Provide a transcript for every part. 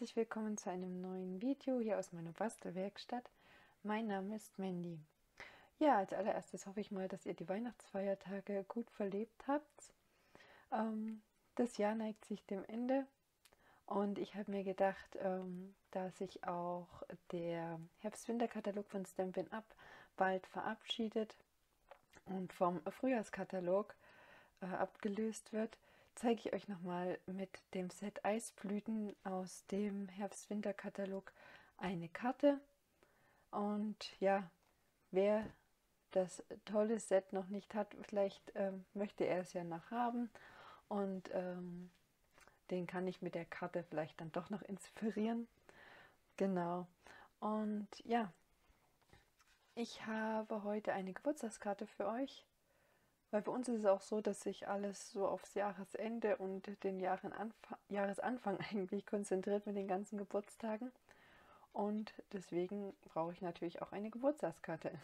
herzlich willkommen zu einem neuen Video hier aus meiner Bastelwerkstatt. Mein Name ist Mandy. Ja, als allererstes hoffe ich mal, dass ihr die Weihnachtsfeiertage gut verlebt habt. Das Jahr neigt sich dem Ende und ich habe mir gedacht, da sich auch der Herbst-Winter-Katalog von Stampin' Up bald verabschiedet und vom Frühjahrskatalog abgelöst wird, zeige ich euch nochmal mit dem Set Eisblüten aus dem Herbst-Winter-Katalog eine Karte. Und ja, wer das tolle Set noch nicht hat, vielleicht möchte er es ja noch haben und den kann ich mit der Karte vielleicht dann doch noch inspirieren. Genau. Und ja, ich habe heute eine Geburtstagskarte für euch. Weil bei uns ist es auch so, dass sich alles so aufs Jahresende und den Jahresanfang eigentlich konzentriert mit den ganzen Geburtstagen. Und deswegen brauche ich natürlich auch eine Geburtstagskarte.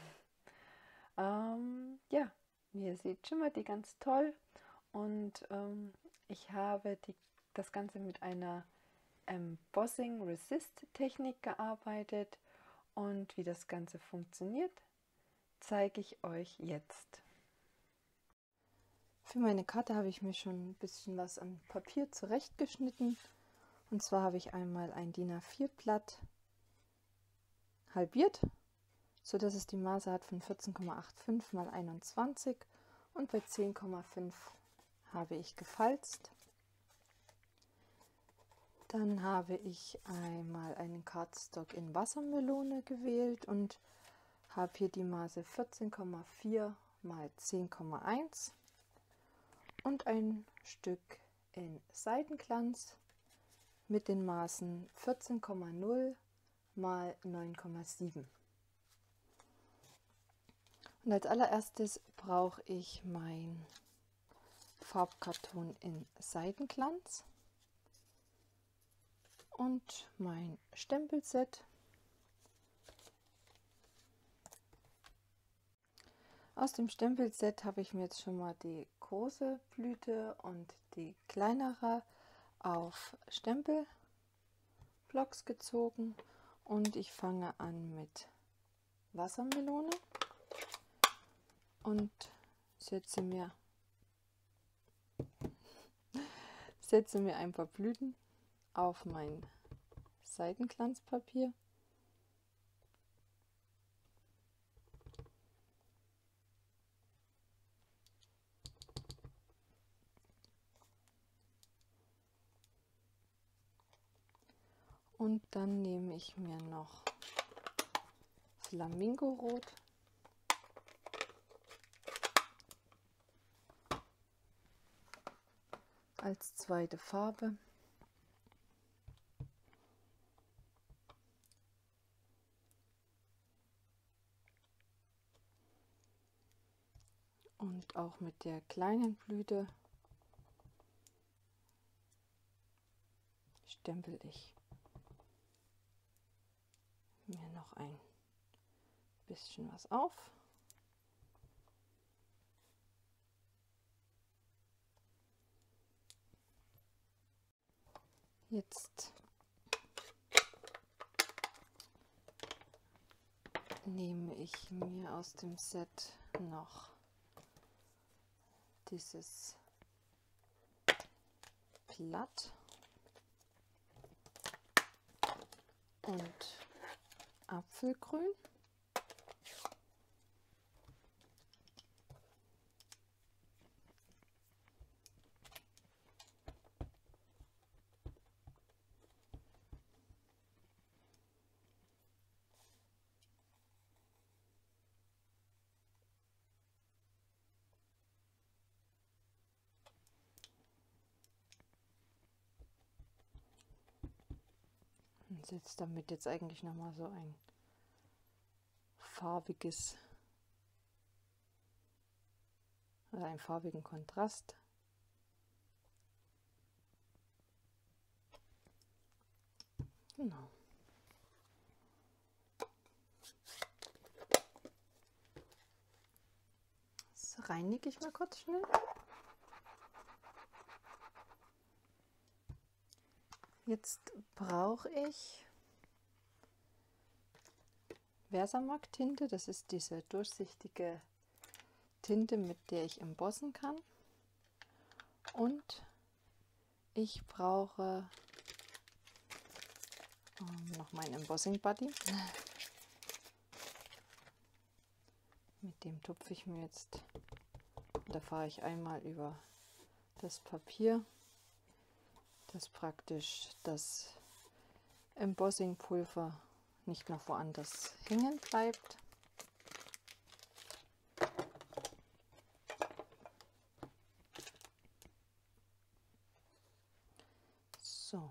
Ja, wie ihr seht, schimmert die ganz toll. Und ich habe das Ganze mit einer Embossing Resist Technik gearbeitet. Und wie das Ganze funktioniert, zeige ich euch jetzt. Für meine Karte habe ich mir schon ein bisschen was an Papier zurechtgeschnitten. Und zwar habe ich einmal ein DIN A4-Blatt halbiert, sodass es die Maße hat von 14,85 x 21 und bei 10,5 habe ich gefalzt. Dann habe ich einmal einen Cardstock in Wassermelone gewählt und habe hier die Maße 14,4 x 10,1 und ein Stück in Seidenglanz mit den Maßen 14,0 x 9,7. Und als allererstes brauche ich mein Farbkarton in Seidenglanz und mein Stempelset. Aus dem Stempelset habe ich mir jetzt schon mal die große Blüte und die kleinere auf Stempelblocks gezogen und ich fange an mit Wassermelone und setze mir ein paar Blüten auf mein Seidenglanzpapier. Und dann nehme ich mir noch Flamingorot als zweite Farbe. Und auch mit der kleinen Blüte stempel ich mir noch ein bisschen was auf. Jetzt nehme ich mir aus dem Set noch dieses Blatt und Apfelgrün. Und setze damit jetzt eigentlich noch mal so ein einen farbigen Kontrast. Genau. Das reinige ich mal kurz schnell. Jetzt brauche ich Versamark-Tinte. Das ist diese durchsichtige Tinte, mit der ich embossen kann. Und ich brauche noch meinen Embossing Buddy. Mit dem tupfe ich mir jetzt, da fahre ich einmal über das Papier, dass praktisch das Embossing Pulver nicht noch woanders hängen bleibt. So.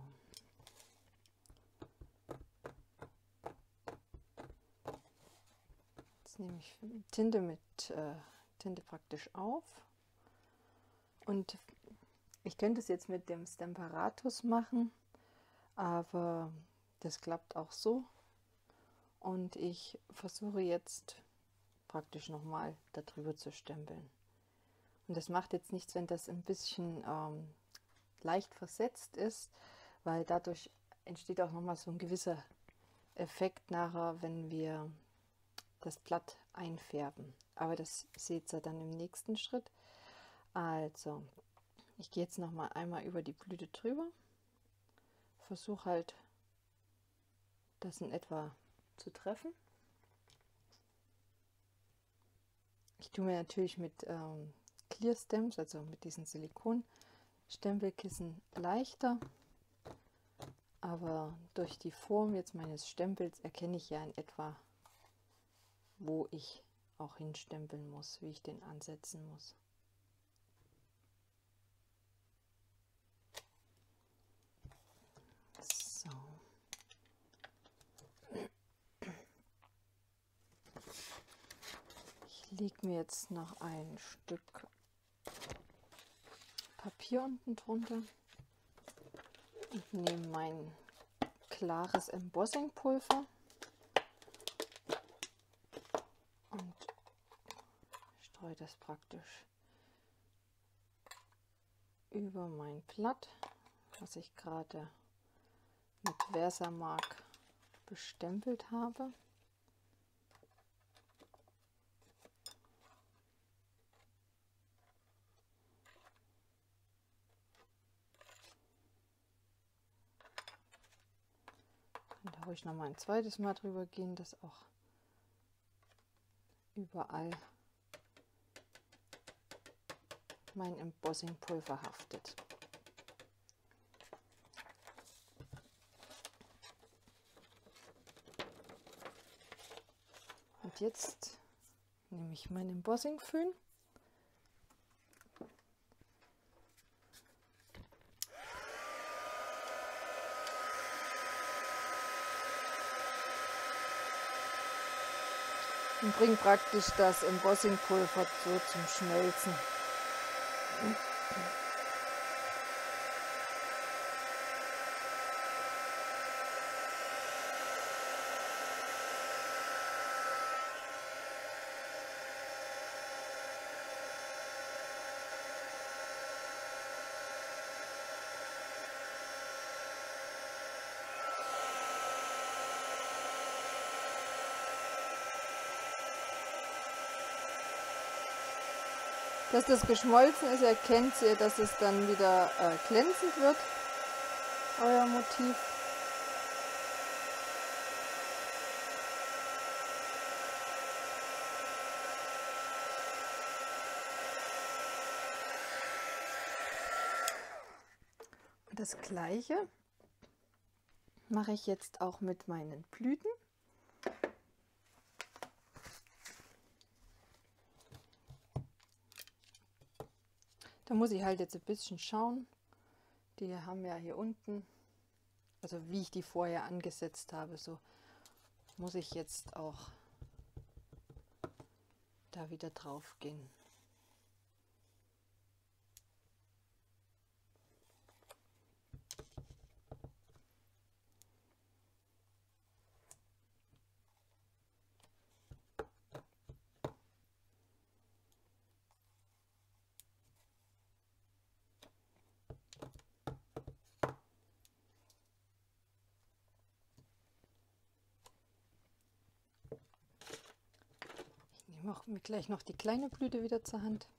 Jetzt nehme ich Tinte mit Tinte praktisch auf und ich könnte es jetzt mit dem Stamparatus machen, aber das klappt auch so und ich versuche jetzt praktisch nochmal darüber zu stempeln. Und das macht jetzt nichts, wenn das ein bisschen leicht versetzt ist, weil dadurch entsteht auch nochmal so ein gewisser Effekt nachher, wenn wir das Blatt einfärben. Aber das seht ihr dann im nächsten Schritt. Also, ich gehe jetzt nochmal einmal über die Blüte drüber, versuche halt, das in etwa zu treffen. Ich tue mir natürlich mit Clear Stamps, also mit diesen Silikon-Stempelkissen leichter, aber durch die Form jetzt meines Stempels erkenne ich ja in etwa, wo ich auch hinstempeln muss, wie ich den ansetzen muss. So. Ich lege mir jetzt noch ein Stück Papier unten drunter und nehme mein klares Embossing Pulver und streue das praktisch über mein Blatt, was ich gerade mit Versamark bestempelt habe. Da ruhig noch mal ein zweites Mal drüber gehen, dass auch überall mein Embossing Pulver haftet. Und jetzt nehme ich meinen Embossing Föhn . Und bringe praktisch das Embossing Pulver so zum Schmelzen. Dass das geschmolzen ist, erkennt ihr, dass es dann wieder glänzend wird, euer Motiv. Das Gleiche mache ich jetzt auch mit meinen Blüten. Da muss ich halt jetzt ein bisschen schauen. Die haben ja hier unten, also wie ich die vorher angesetzt habe, so muss ich jetzt auch da wieder drauf gehen. mache mir gleich noch die kleine Blüte wieder zur Hand.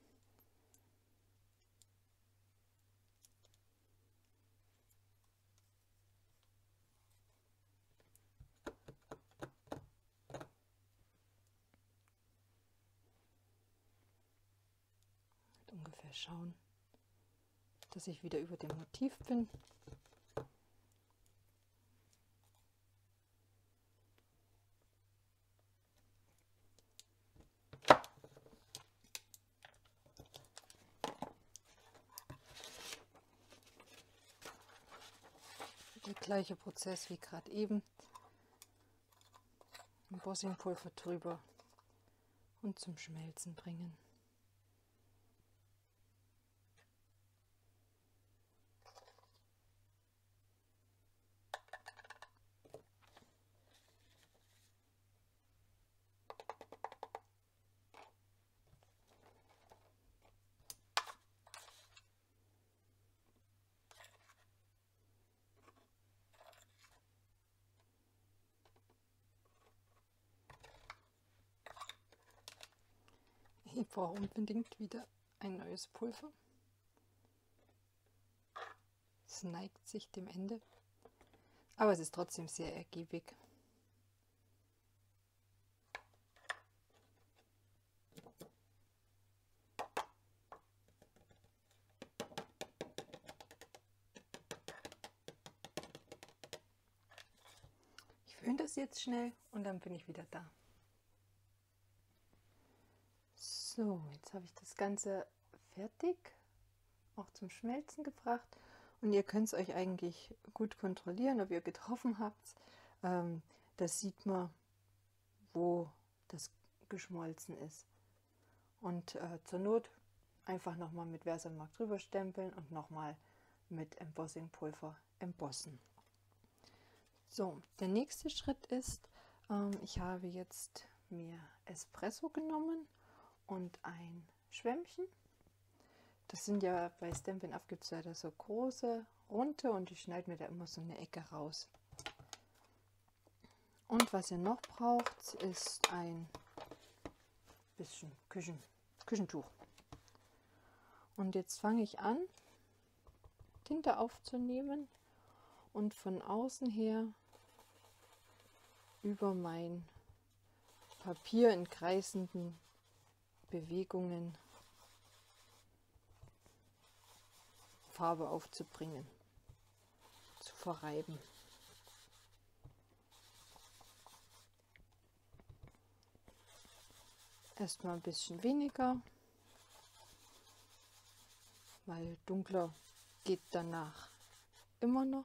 Und ungefähr schauen, dass ich wieder über dem Motiv bin. Der gleiche Prozess wie gerade eben. Embossingpulver drüber und zum Schmelzen bringen. Ich brauche unbedingt wieder ein neues Pulver. Es neigt sich dem Ende, aber es ist trotzdem sehr ergiebig. Ich föhne das jetzt schnell und dann bin ich wieder da. So, jetzt habe ich das Ganze fertig, auch zum Schmelzen gebracht. Und ihr könnt es euch eigentlich gut kontrollieren, ob ihr getroffen habt. Das sieht man, wo das geschmolzen ist. Und zur Not einfach nochmal mit Versamark drüber stempeln und nochmal mit Embossingpulver embossen. So, der nächste Schritt ist, ich habe jetzt mir Espresso genommen und ein Schwämmchen. Das sind ja bei Stampin' Up gibt es ja da so große, runde und ich schneide mir da immer so eine Ecke raus. Und was ihr noch braucht, ist ein bisschen Küchentuch. Und jetzt fange ich an, Tinte aufzunehmen und von außen her über mein Papier in kreisenden Bewegungen Farbe aufzubringen, zu verreiben. Erstmal ein bisschen weniger, weil dunkler geht danach immer noch.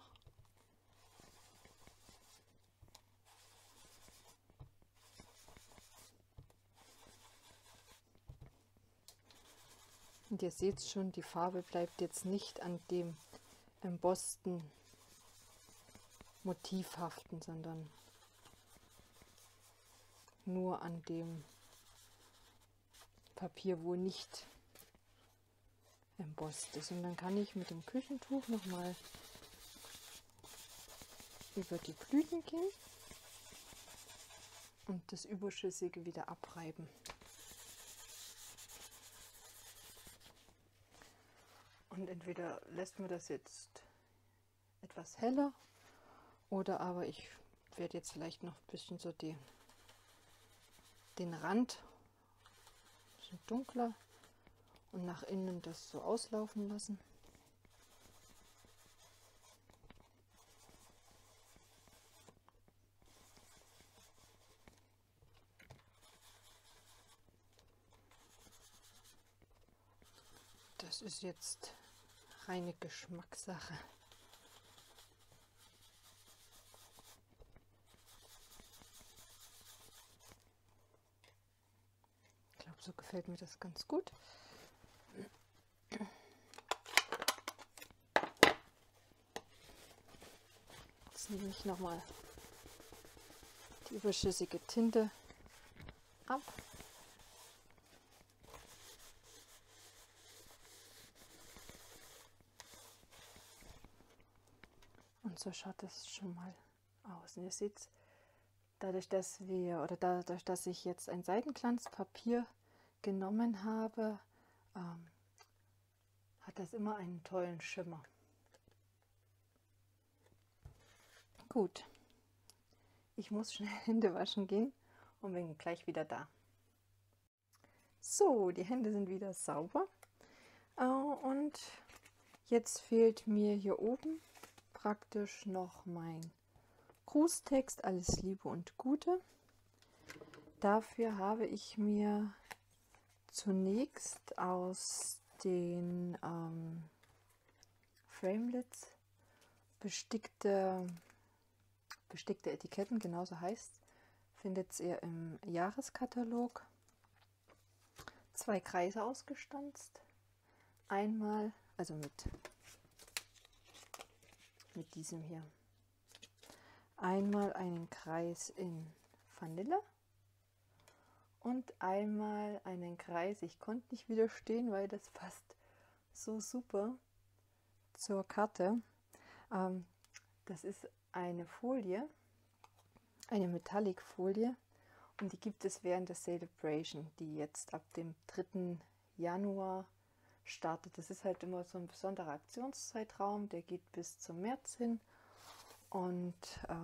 Und ihr seht schon, die Farbe bleibt jetzt nicht an dem embossten Motiv haften, sondern nur an dem Papier, wo nicht embosst ist. Und dann kann ich mit dem Küchentuch nochmal über die Blüten gehen und das Überschüssige wieder abreiben. Und entweder lässt man das jetzt etwas heller oder aber ich werde jetzt vielleicht noch ein bisschen so den Rand ein bisschen dunkler und nach innen das so auslaufen lassen. Das ist jetzt reine Geschmackssache. Ich glaube, so gefällt mir das ganz gut. Jetzt nehme ich nochmal die überschüssige Tinte ab. Und so schaut es schon mal aus. Und ihr seht, dadurch, dass ich jetzt ein Seitenglanzpapier genommen habe, hat das immer einen tollen Schimmer. Gut, ich muss schnell Hände waschen gehen und bin gleich wieder da. So, die Hände sind wieder sauber und jetzt fehlt mir hier oben praktisch noch mein Grußtext, alles Liebe und Gute. Dafür habe ich mir zunächst aus den Framelits bestickte Etiketten, genauso heißt, findet ihr im Jahreskatalog, 2 Kreise ausgestanzt. Einmal, also mit diesem hier. Einmal einen Kreis in Vanille und einmal einen Kreis, ich konnte nicht widerstehen, weil das passt so super zur Karte. Das ist eine Folie, eine Metallic-Folie, und die gibt es während der Celebration, die jetzt ab dem 3. Januar startet. Das ist halt immer so ein besonderer Aktionszeitraum, der geht bis zum März hin. Und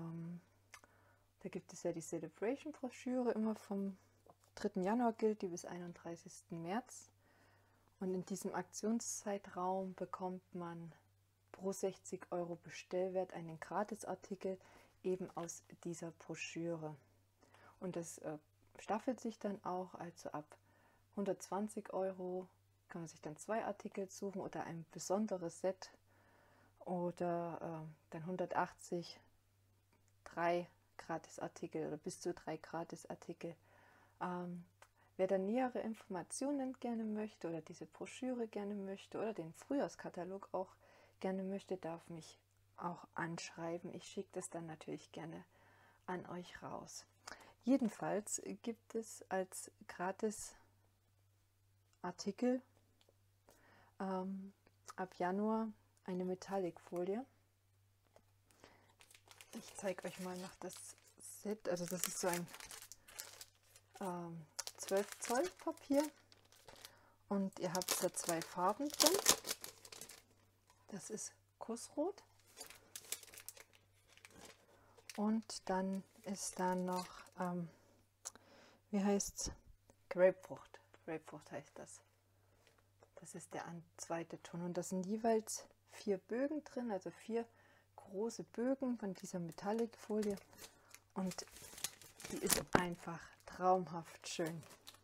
da gibt es ja die Celebration-Broschüre, immer vom 3. Januar gilt die bis 31. März. Und in diesem Aktionszeitraum bekommt man pro 60 € Bestellwert einen Gratisartikel eben aus dieser Broschüre. Und das staffelt sich dann auch, also ab 120 € kann man sich dann 2 Artikel suchen oder ein besonderes Set, oder dann 180 3 Gratisartikel oder bis zu 3 Gratisartikel. Wer dann nähere Informationen gerne möchte oder diese Broschüre gerne möchte oder den Frühjahrskatalog auch gerne möchte, darf mich auch anschreiben. Ich schicke das dann natürlich gerne an euch raus. Jedenfalls gibt es als Gratisartikel ab Januar eine Metallic-Folie. Ich zeige euch mal noch das Set. Also das ist so ein 12 Zoll Papier und ihr habt da 2 Farben drin. Das ist Kussrot und dann ist da noch, wie heißt's? Grapefrucht. Grapefrucht heißt das. Das ist der zweite Ton und das sind jeweils 4 Bögen drin, also 4 große Bögen von dieser Metallic-Folie, und die ist einfach traumhaft schön.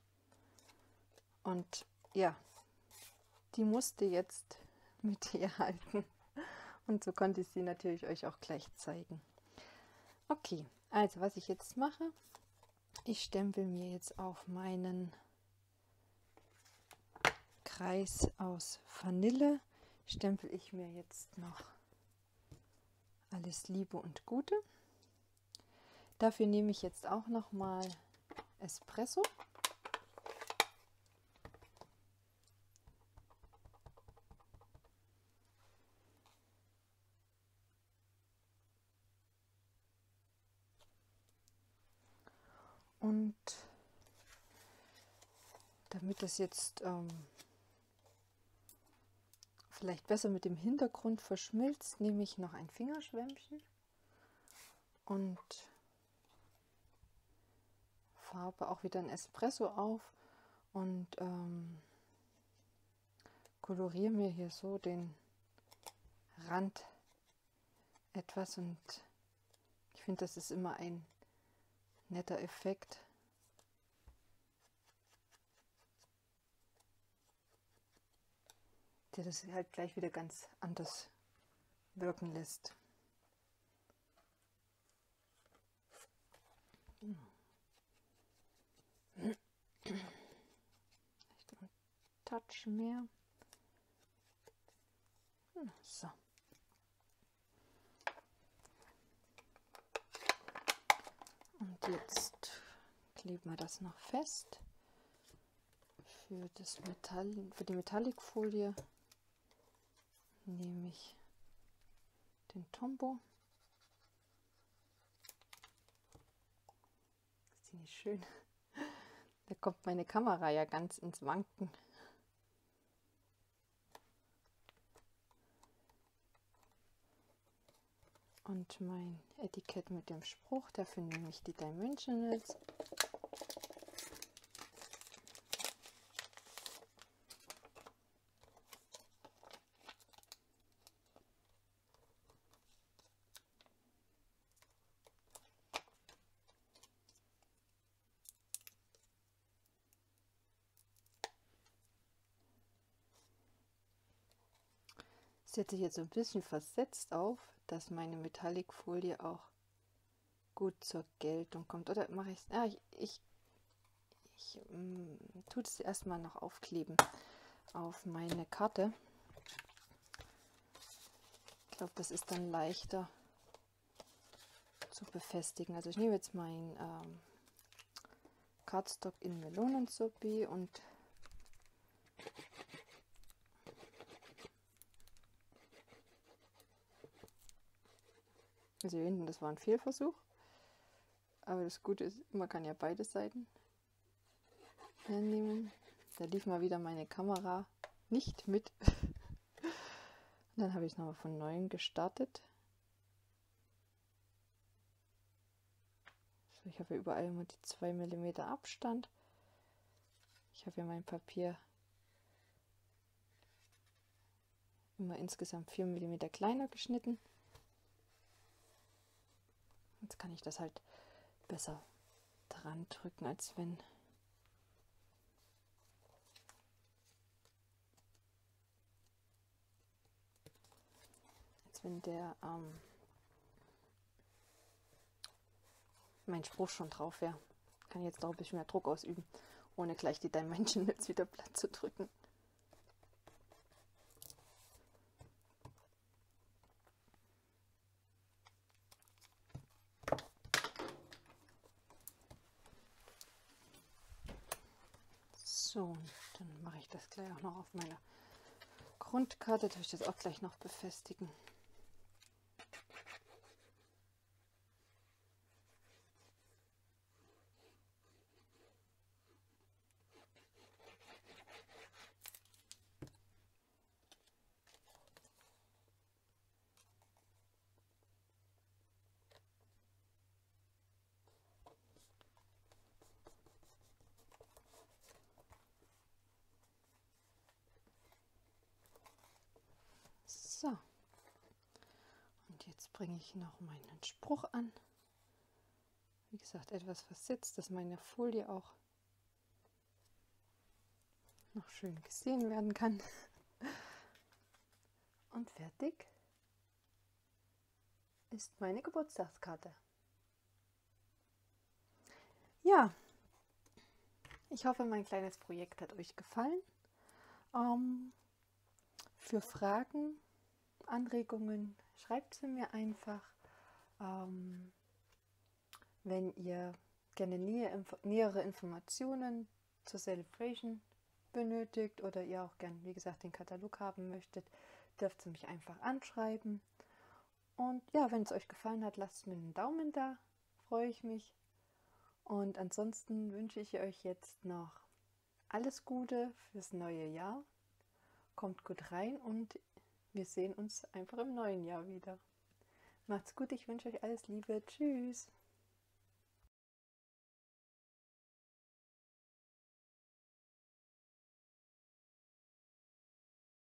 Und ja, die musste jetzt mit hier halten und so konnte ich sie natürlich euch auch gleich zeigen. Okay, also was ich jetzt mache, ich stempel mir jetzt auf meinen Kreis aus Vanille, stempel ich mir jetzt noch alles Liebe und Gute. Dafür nehme ich jetzt auch noch mal Espresso. Und damit das jetzt vielleicht besser mit dem Hintergrund verschmilzt, nehme ich noch ein Fingerschwämmchen und farbe auch wieder ein Espresso auf und koloriere mir hier so den Rand etwas, und ich finde, das ist immer ein netter Effekt. Der das halt gleich wieder ganz anders wirken lässt. Vielleicht einen Touch mehr. So. Und jetzt kleben wir das noch fest. Für die Metallic-Folie nehme ich den Tombow finde ich schön. Da kommt meine Kamera ja ganz ins Wanken. Und mein Etikett mit dem Spruch, dafür nehme ich die Dimensionals. Setze ich jetzt so ein bisschen versetzt auf, dass meine Metallicfolie auch gut zur Geltung kommt. Oder mache ich es? Ja, ich tue es erstmal noch aufkleben auf meine Karte. Ich glaube, das ist dann leichter zu befestigen. Also ich nehme jetzt mein Cardstock in Melonensuppe und also hier hinten, das war ein Fehlversuch. Aber das Gute ist, man kann ja beide Seiten hernehmen. Da lief mal wieder meine Kamera nicht mit. Und dann habe ich es nochmal von neuem gestartet. So, ich habe ja überall immer die 2 mm Abstand. Ich habe ja mein Papier immer insgesamt 4 mm kleiner geschnitten. Jetzt kann ich das halt besser dran drücken, als wenn der mein Spruch schon drauf wäre. Kann ich jetzt noch ein bisschen mehr Druck ausüben, ohne gleich die Dimensionals wieder platt zu drücken. So, dann mache ich das gleich auch noch auf meiner Grundkarte. Da ich das auch gleich noch befestigen. So, und jetzt bringe ich noch meinen Spruch an. Wie gesagt, etwas versetzt, dass meine Folie auch noch schön gesehen werden kann. Und fertig ist meine Geburtstagskarte. Ja, ich hoffe, mein kleines Projekt hat euch gefallen. Für Fragen, Anregungen, schreibt sie mir einfach. Wenn ihr gerne nähere Informationen zur Celebration benötigt oder ihr auch gerne, wie gesagt, den Katalog haben möchtet, dürft ihr mich einfach anschreiben. Und ja, wenn es euch gefallen hat, lasst mir einen Daumen da, freue ich mich. Und ansonsten wünsche ich euch jetzt noch alles Gute fürs neue Jahr. Kommt gut rein und wir sehen uns einfach im neuen Jahr wieder. Macht's gut, ich wünsche euch alles Liebe. Tschüss.